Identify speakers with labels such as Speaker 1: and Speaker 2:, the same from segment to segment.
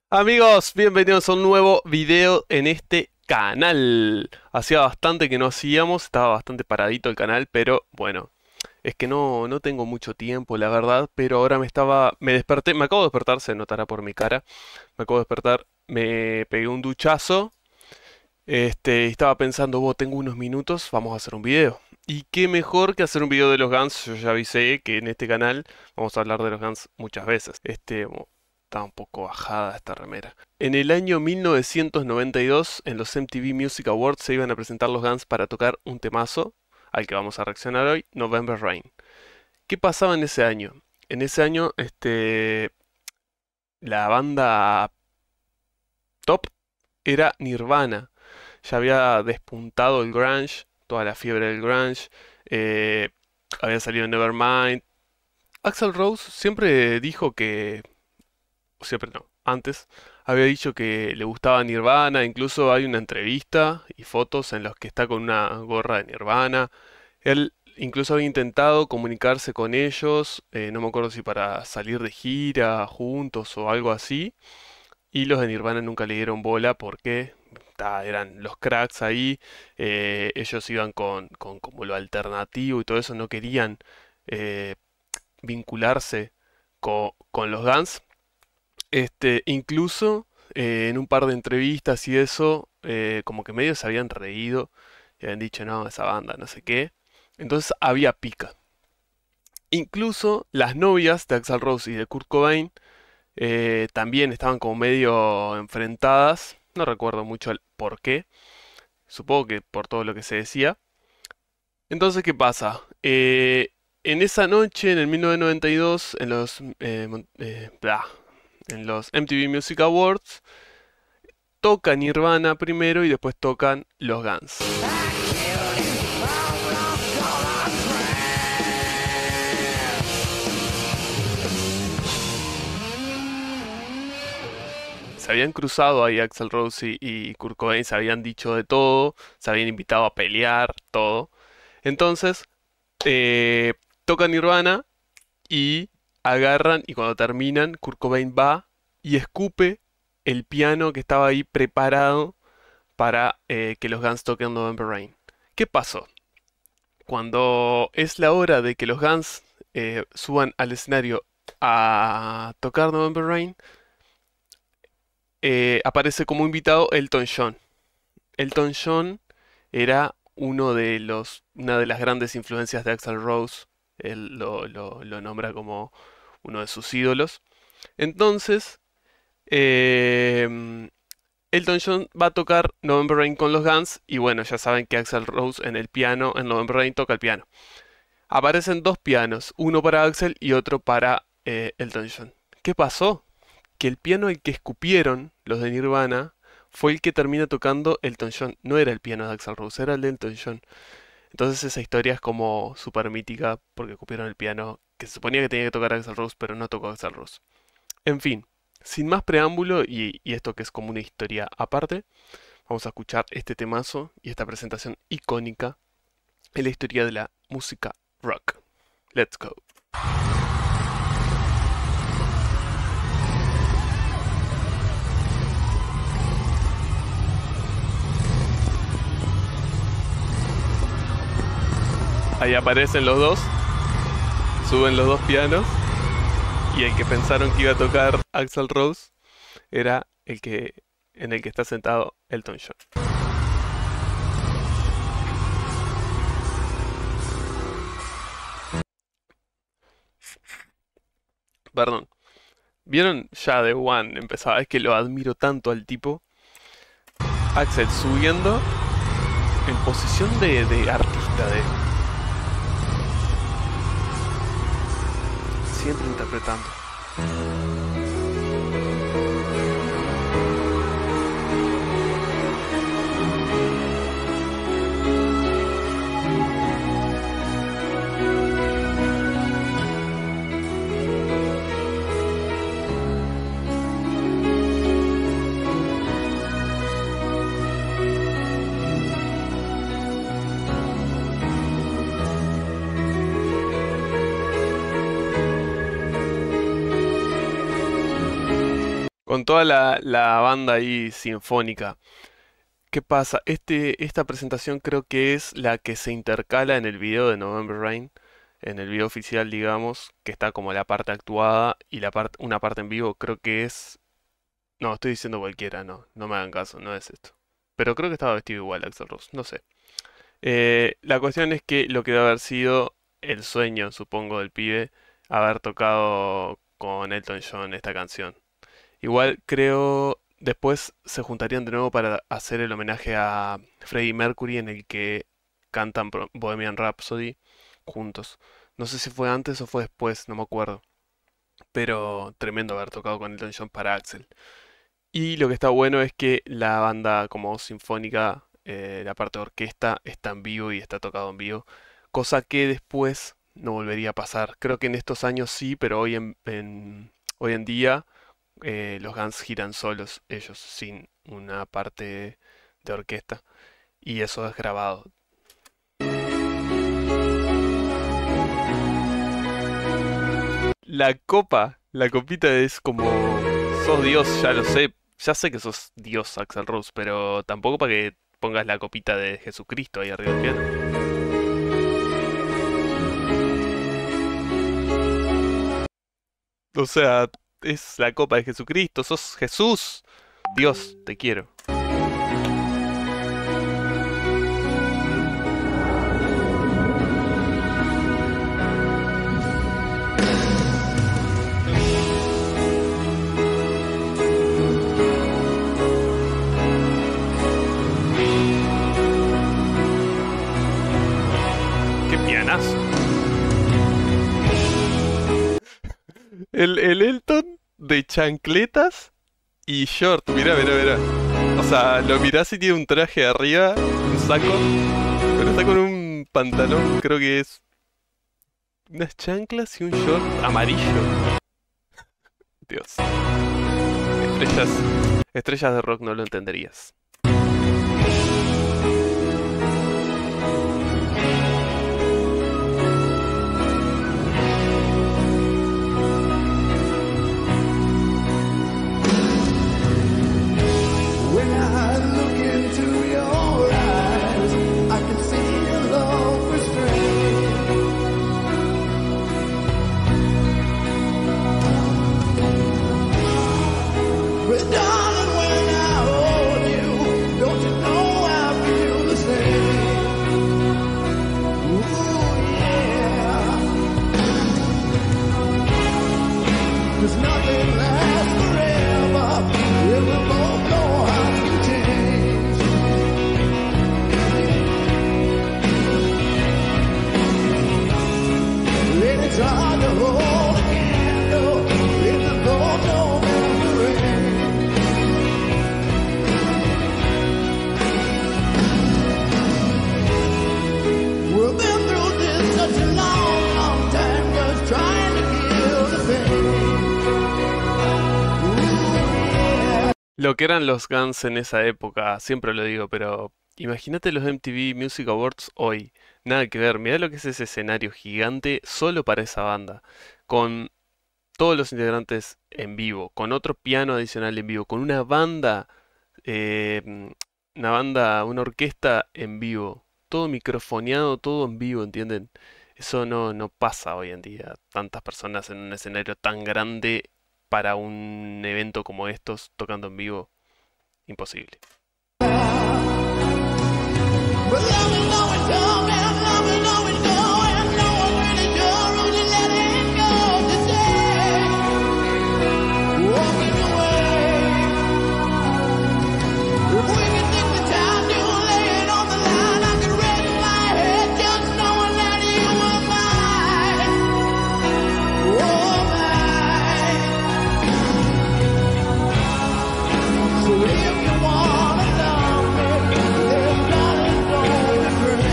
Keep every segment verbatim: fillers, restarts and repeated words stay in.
Speaker 1: Amigos, bienvenidos a un nuevo video en este canal. Hacía bastante que no hacíamos, estaba bastante paradito el canal, pero bueno, es que no, no tengo mucho tiempo, la verdad, pero ahora me estaba, me desperté, me acabo de despertar, se notará por mi cara, me acabo de despertar, me pegué un duchazo, este, y estaba pensando, vos tengo unos minutos, vamos a hacer un video. Y qué mejor que hacer un video de los Guns. Yo ya avisé que en este canal vamos a hablar de los Guns muchas veces. Este, está un poco bajada esta remera. En el año mil novecientos noventa y dos, en los M T V Music Awards se iban a presentar los Guns para tocar un temazo, al que vamos a reaccionar hoy, November Rain. ¿Qué pasaba en ese año? En ese año, este, la banda top era Nirvana. Ya había despuntado el grunge, toda la fiebre del grunge. eh, Había salido Nevermind. Axl Rose siempre dijo que siempre no, antes, había dicho que le gustaba Nirvana, incluso hay una entrevista y fotos en los que está con una gorra de Nirvana. Él incluso había intentado comunicarse con ellos, eh, no me acuerdo si para salir de gira juntos o algo así, y los de Nirvana nunca le dieron bola porque ta, eran los cracks ahí, eh, ellos iban con, con como lo alternativo y todo eso, no querían eh, vincularse co- con los Guns. Este, incluso eh, en un par de entrevistas y eso, eh, como que medio se habían reído y habían dicho, no, esa banda, no sé qué. Entonces había pica. Incluso las novias de Axl Rose y de Kurt Cobain eh, también estaban como medio enfrentadas. No recuerdo mucho el por qué. Supongo que por todo lo que se decía. Entonces, ¿qué pasa? Eh, en esa noche, en el mil novecientos noventa y dos, en los, eh, mon- eh, blah, en los M T V Music Awards, toca Nirvana primero y después tocan los Guns. Se habían cruzado ahí Axl Rose y, y Kurt Cobain, se habían dicho de todo, se habían invitado a pelear, todo. Entonces, eh, tocan Nirvana y agarran y cuando terminan, Kurt Cobain va y escupe el piano que estaba ahí preparado para eh, que los Guns toquen November Rain. ¿Qué pasó? Cuando es la hora de que los Guns eh, suban al escenario a tocar November Rain, eh, aparece como invitado Elton John. Elton John era uno de los, una de las grandes influencias de Axl Rose. Él lo, lo- lo nombra como uno de sus ídolos. Entonces, em, Elton John va a tocar November Rain con los Guns y bueno, ya saben que Axl Rose en el piano, en November Rain toca el piano. Aparecen dos pianos, uno para Axl y otro para eh, Elton John. ¿Qué pasó? Que el piano al que escupieron los de Nirvana fue el que termina tocando Elton John. No era el piano de Axl Rose, era el de Elton John. Entonces esa historia es como súper mítica porque escupieron el piano que se suponía que tenía que tocar Axl Rose, pero no tocó Axl Rose. En fin, sin más preámbulo y, y esto que es como una historia aparte, vamos a escuchar este temazo y esta presentación icónica en la historia de la música rock. Let's go. Ahí aparecen los dos, suben los dos pianos y el que pensaron que iba a tocar Axl Rose era el que en el que está sentado Elton John. Perdón. ¿Vieron ya de One? Empezaba, es que lo admiro tanto al tipo. Axel subiendo en posición de, de artista, de siempre interpretando. con toda la, la banda ahí sinfónica. ¿Qué pasa? Este, esta presentación creo que es la que se intercala en el video de November Rain, en el video oficial, digamos, que está como la parte actuada y la parte, una parte en vivo, creo que es... No, estoy diciendo cualquiera, no, no me hagan caso, no es esto. Pero creo que estaba vestido igual Axl Rose, no sé. Eh, la cuestión es que lo que debe haber sido el sueño, supongo, del pibe, haber tocado con Elton John esta canción. Igual creo después se juntarían de nuevo para hacer el homenaje a Freddie Mercury en el que cantan Bo- Bohemian Rhapsody juntos. No sé si fue antes o fue después, no me acuerdo. Pero tremendo haber tocado con Elton John para Axel. Y lo que está bueno es que la banda como sinfónica, eh, la parte de orquesta, está en vivo y está tocado en vivo. Cosa que después no volvería a pasar. Creo que en estos años sí, pero hoy en, en- hoy en día eh, los Guns giran solos, ellos, sin una parte de orquesta. Y eso es grabado. La copa, la copita es como... Sos Dios, ya lo sé. Ya sé que sos Dios, Axl Rose, pero tampoco para que pongas la copita de Jesucristo ahí arriba del piano. O sea, es la copa de Jesucristo, sos Jesús. Dios, te quiero. Qué pianazo. El, el Elton de chancletas y short, mirá, mirá, mirá. O sea, lo mirás y tiene un traje arriba, un saco, pero está con un pantalón, creo que es unas chanclas y un short amarillo. Dios. Estrellas, estrellas de rock no lo entenderías.
Speaker 2: When I look into your eyes, I can see your love restrained. But darling, when I hold you, don't you know I feel the same? Ooh, yeah. 'Cause nothing lasts forever. Yeah, we both know how to change. And it's hard to hold a candle if the cold don't melt the rain. We've been through this such a long, long time, just trying to kill the pain. Ooh, yeah.
Speaker 1: Lo que eran los Guns en esa época, siempre lo digo, pero imagínate los M T V Music Awards hoy. Nada que ver, mirá lo que es ese escenario gigante solo para esa banda. Con todos los integrantes en vivo, con otro piano adicional en vivo, con una banda, eh, mm, una banda, una orquesta en vivo. Todo microfoneado, todo en vivo, ¿entienden? Eso no, no pasa hoy en día. Tantas personas en un escenario tan grande para un evento como estos, tocando en vivo, imposible.
Speaker 2: But love is always coming, love is always going. No one really sure who's letting go today. Walking away. If we can take the time to lay it on the line, I can rest my head just knowing that you were mine. Oh, mine. So if you wanna love me, then darling, don't regret.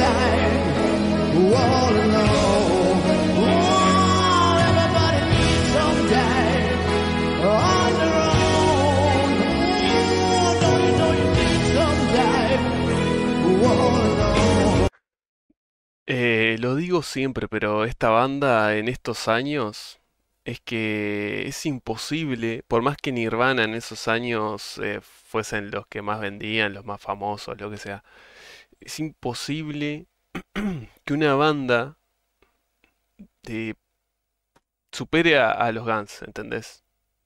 Speaker 2: sometime. All alone. Oh, everybody needs some time on their own. Oh, don't you know you need some time. All alone.
Speaker 1: Eh, lo digo siempre, pero esta banda en estos años es que es imposible, por más que Nirvana en esos años eh, fuesen los que más vendían, los más famosos, lo que sea, es imposible que una banda de- supere a, a los Guns, ¿entendés?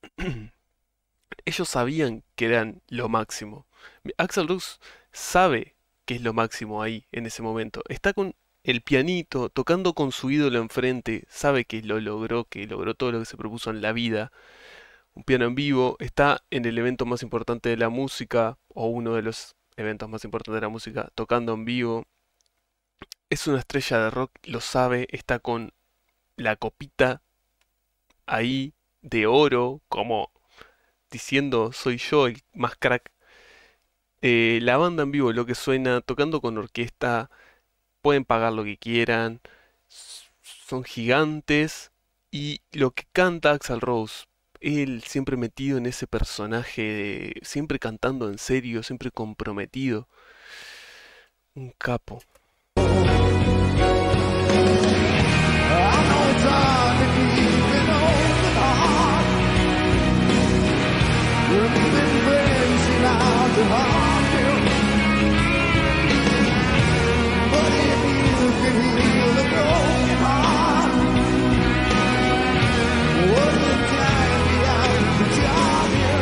Speaker 1: Ellos sabían que eran lo máximo. Axl Rose sabe que es lo máximo ahí, en ese momento. Está con el pianito, tocando con su ídolo enfrente, sabe que lo logró, que logró todo lo que se propuso en la vida. Un piano en vivo, está en el evento más importante de la música, o uno de los eventos más importantes de la música, tocando en vivo. Es una estrella de rock, lo sabe, está con la copita ahí de oro, como diciendo soy yo el más crack. Eh, la banda en vivo, lo que suena, tocando con orquesta, pueden pagar lo que quieran, s- son gigantes y lo que canta Axl Rose, él siempre metido en ese personaje, de- siempre cantando en serio, siempre comprometido, un capo.
Speaker 2: I know it's hard to keep an open heart. Remembering friends seem out to harm you. But if you can heal a broken heart, would the time be out to charm you?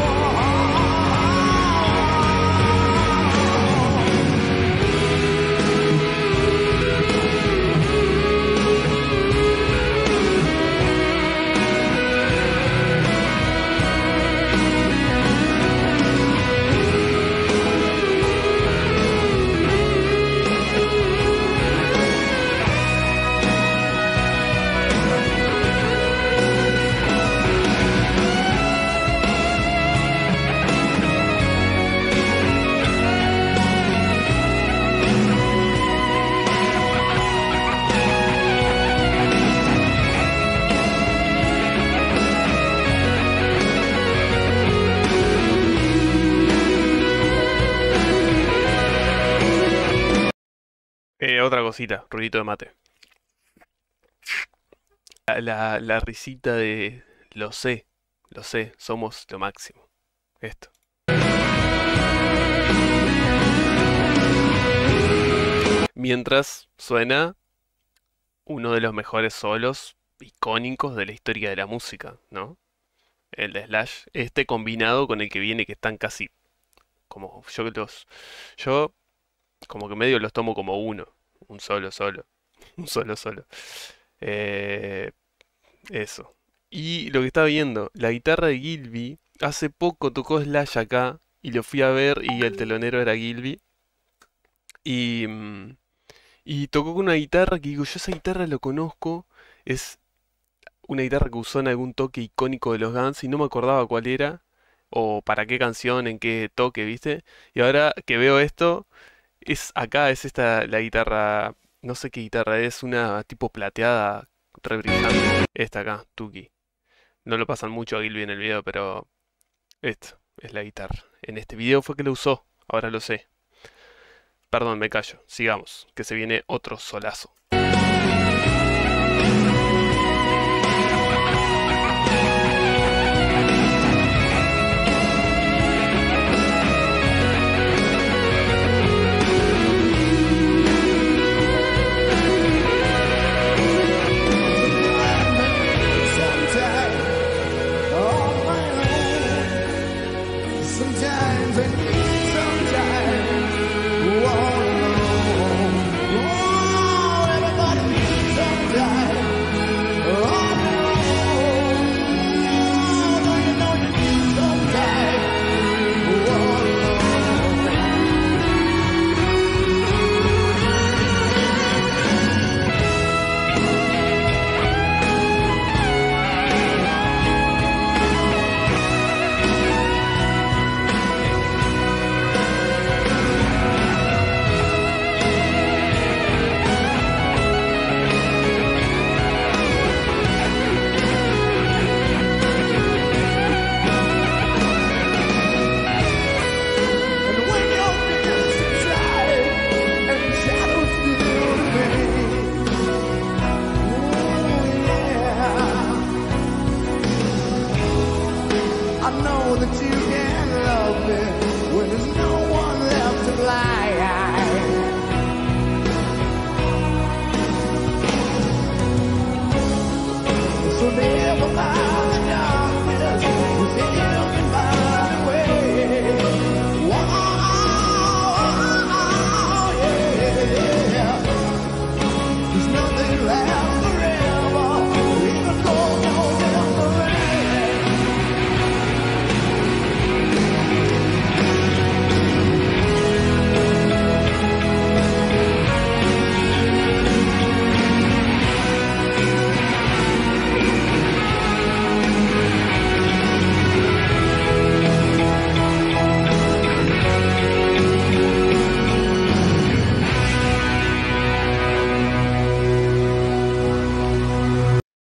Speaker 1: Eh, otra cosita, ruidito de mate. La, la, la risita de lo sé, lo sé, somos lo máximo. Esto. Mientras suena uno de los mejores solos icónicos de la historia de la música, ¿no? El de Slash. Este combinado con el que viene, que están casi como yo que los, yo como que medio los tomo como uno, un solo solo, un solo solo. Eh, eso. Y lo que estaba viendo, la guitarra de Gilby, hace poco tocó Slash acá y lo fui a ver y el telonero era Gilby. Y, mm, y tocó con una guitarra que digo, yo esa guitarra lo conozco, es una guitarra que usó en algún toque icónico de los Guns y no me acordaba cuál era, o para qué canción, en qué toque, ¿viste? Y ahora que veo esto, es acá, es esta la guitarra, no sé qué guitarra es, una tipo plateada, re brillante. Esta acá, Tuki. No lo pasan mucho a Gilby en el video, pero esta es la guitarra. En este video fue que lo usó, ahora lo sé. Perdón, me callo. Sigamos, que se viene otro solazo.
Speaker 2: Sometimes on my own. Sometimes I need some time all alone. Oh,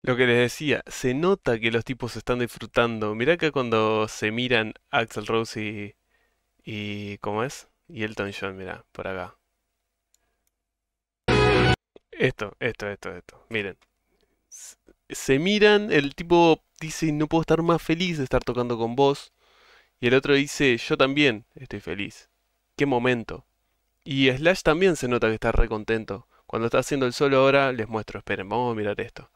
Speaker 1: Lo que les decía, se nota que los tipos están disfrutando. Mirá acá cuando se miran Axl Rose y, y ¿cómo es? Y Elton John, mirá, por acá. Esto, esto, esto, esto. Miren. S- Se miran, el tipo dice, no puedo estar más feliz de estar tocando con vos. Y el otro dice, yo también estoy feliz. Qué momento. Y Slash también se nota que está re contento. Cuando está haciendo el solo ahora, les muestro, esperen, vamos a mirar esto.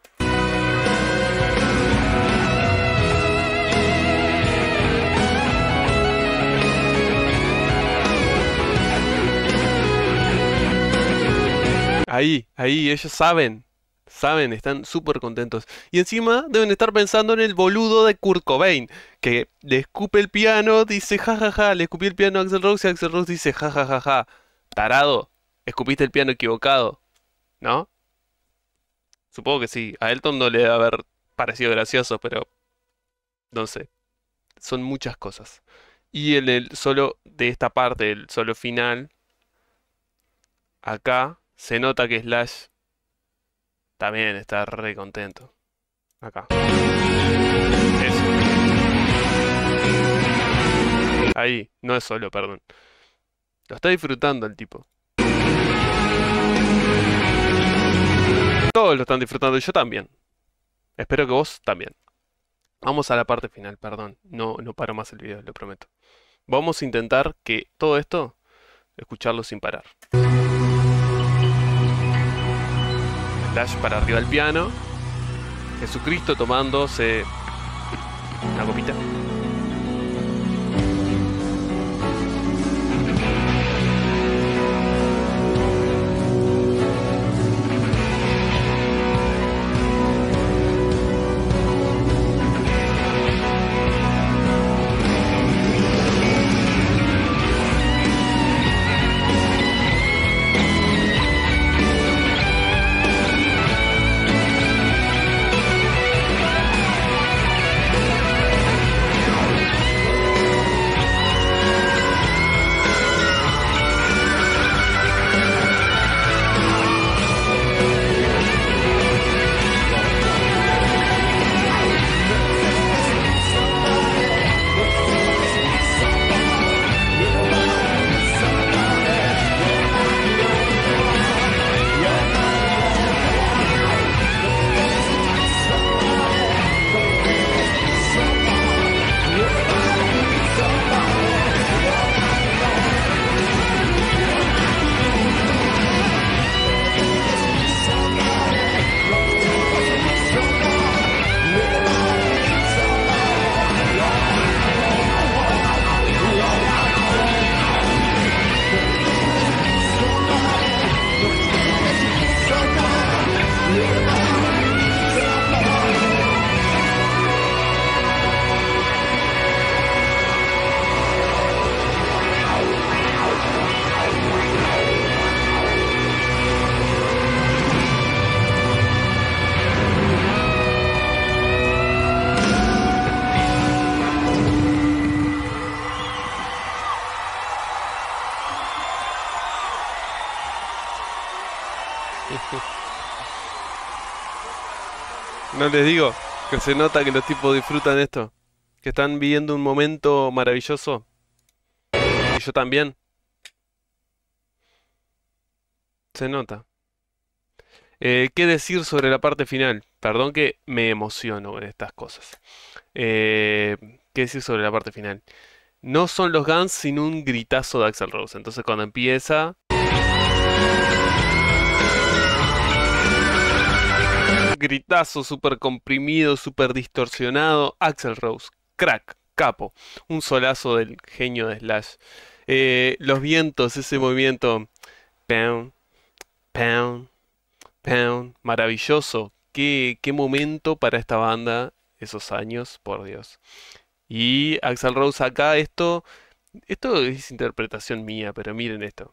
Speaker 1: Ahí, ahí, ellos saben, saben, están súper contentos. Y encima deben estar pensando en el boludo de Kurt Cobain, que le escupe el piano, dice jajaja, le escupí el piano a Axl Rose y Axl Rose dice jajajaja. Tarado, escupiste el piano equivocado, ¿no? Supongo que sí, a Elton no le debe haber parecido gracioso, pero no sé, son muchas cosas. Y en el solo de esta parte, el solo final, acá se nota que Slash también está re contento. Acá. Eso. Ahí. No es solo, perdón. Lo está disfrutando el tipo. Todos lo están disfrutando y yo también. Espero que vos también. Vamos a la parte final, perdón. No, no paro más el video, lo prometo. Vamos a intentar que todo esto, escucharlo sin parar. Slash para arriba del piano. Jesucristo tomándose una copita. No les digo que se nota que los tipos disfrutan esto, que están viviendo un momento maravilloso. Y yo también. Se nota. Eh, ¿qué decir sobre la parte final? Perdón que me emociono con estas cosas. Eh, ¿qué decir sobre la parte final? No son los Guns sin un gritazo de Axl Rose. Entonces cuando empieza... Gritazo súper comprimido, súper distorsionado. Axl Rose, crack, capo. Un solazo del genio de Slash. Eh, los vientos, ese movimiento. Pound, pound, pound. Maravilloso. Qué, qué momento para esta banda esos años, por Dios. Y Axl Rose acá, esto, esto es interpretación mía, pero miren esto.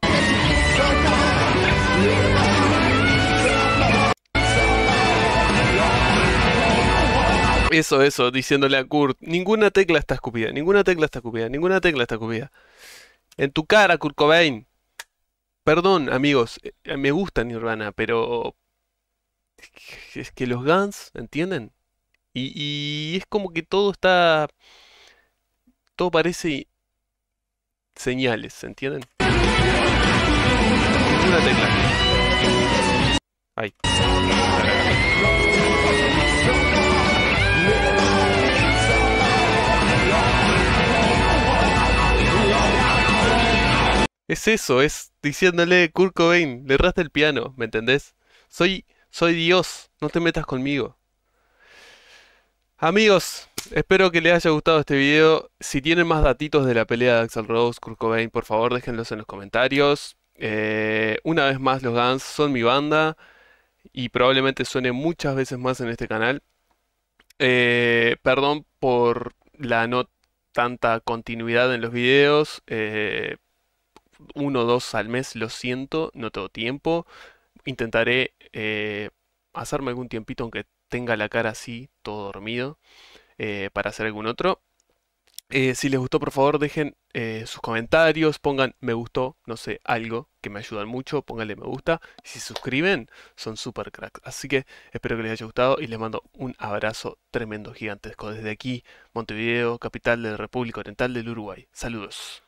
Speaker 1: Eso, eso, diciéndole a Kurt, ninguna tecla está escupida, ninguna tecla está escupida, ninguna tecla está escupida. En tu cara, Kurt Cobain. Perdón, amigos, eh, me gusta Nirvana, pero Es que los Guns, ¿entienden? Y, y es como que todo está, todo parece señales, ¿entienden? Una tecla. Ahí. Es eso, es diciéndole Kurt Cobain, le erraste el piano, ¿me entendés? Soy, soy Dios, no te metas conmigo. Amigos, espero que les haya gustado este video. Si tienen más datitos de la pelea de Axl Rose, Kurt Cobain, por favor déjenlos en los comentarios. Eh, una vez más, los Guns son mi banda y probablemente suene muchas veces más en este canal. Eh, perdón por la no tanta continuidad en los videos. Eh, uno o dos al mes, lo siento, no tengo tiempo. Intentaré eh, hacerme algún tiempito, aunque tenga la cara así, todo dormido, eh, para hacer algún otro. Eh, si les gustó, por favor, dejen eh, sus comentarios, pongan me gustó, no sé, algo que me ayudan mucho, pónganle me gusta. Y si se suscriben, son super cracks. Así que espero que les haya gustado y les mando un abrazo tremendo, gigantesco desde aquí, Montevideo, capital de la República Oriental del Uruguay. Saludos.